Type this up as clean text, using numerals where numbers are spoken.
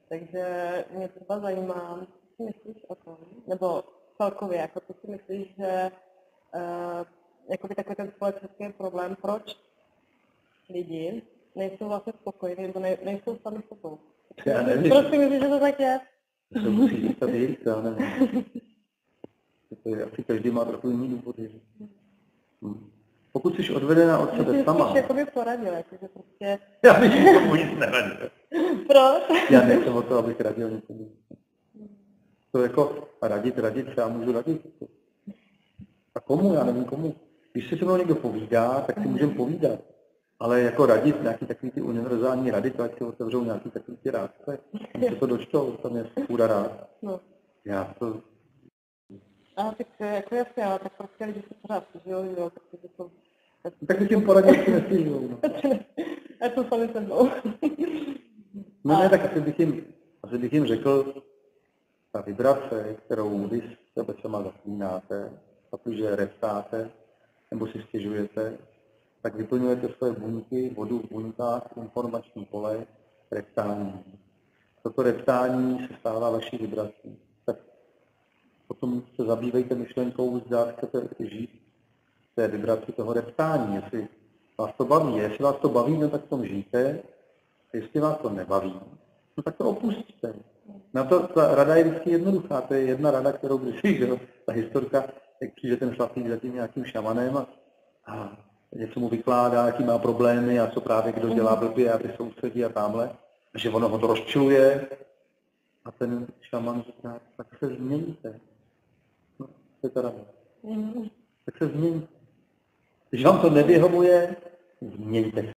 Takže mě třeba zajímá, co si myslíš o tom, nebo celkově, jako co si myslíš, že jakoby takový ten společenský problém, proč lidi nejsou vlastně spokojení, nebo nejsou sami sebou. Já nevím. Proč si myslíš, že to tak je? To se musí zůstat jít, já nevím. To je, asi každý má trochu jiný důvody. Pokud jsi odvedená od sebe sama... Ty jsi jakoby poradil, jakože prostě... Já bych nikomu nic neradil. Proč? Já nejsem o to, abych radil někomu. To jako radit, já můžu radit. A komu? Já nevím komu. Když se se mnou někdo povídá, tak si můžeme povídat. Ale jako radit nějaký takový ty univerzální rady, to ať si otevřou nějaký takový ty rádce, tam se to dočtou, tam je půda rád. No. Já to... A tak jako jasně, ale tak prostě lidi se pořád stěžují, jo, takže to... Tak bych jim poradil, že si nestěžují. No. Já to sami se mnou. No ne, tak asi bych jim řekl, ta vibrace, kterou vy sebe sama zaklínáte, protože reptáte, nebo si stěžujete, tak vyplňujete své buňky, vodu v buňkách, informační pole, reptání. Toto reptání se stává vaší vibrací. Tak potom se zabývejte myšlenkou, zda chcete žít v té vibraci toho reptání, jestli vás to baví. Jestli vás to baví, no tak v tom žijte. Jestli vás to nebaví, no tak to opustíte. Na to ta rada je vždycky jednoduchá. To je jedna rada, kterou když ta historka, jak přijde ten chlapík za tím nějakým šamanem a něco mu vykládá, jaký má problémy a co právě kdo dělá blbě a ty sousedí a tamhle, a že ono ho to rozčiluje. A ten šaman říká, tak se změníte. No, to je ta rada. Tak se změníte. Když vám to nevyhovuje, změňte se.